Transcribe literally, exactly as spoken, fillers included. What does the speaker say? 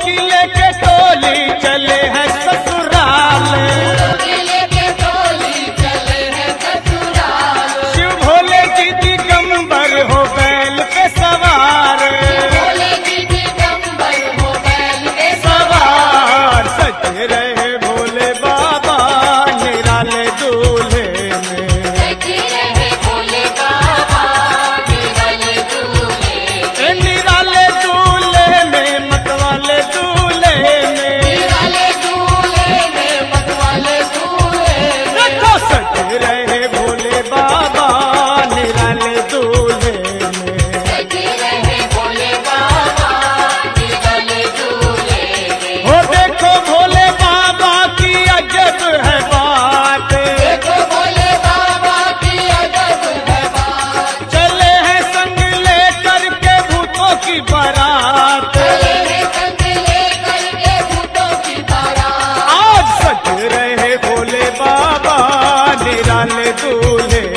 की लेके टोली चले हैं ससुराल, शिव भोले जी दिगंबर हो बैल पे सवार, सवार सज रहे भोले बाबा निराले दूल्हे में, निराले दूल्हे में मतवाले दूल्हे में, देखो सज रहे भोले बाबा निराले दूल्हे में। हो देखो भोले बाबा की अजब है बात, चले हैं संग लेकर के भूतों की बारात, आज सज रहे भोले बाबा निराले दूल्हे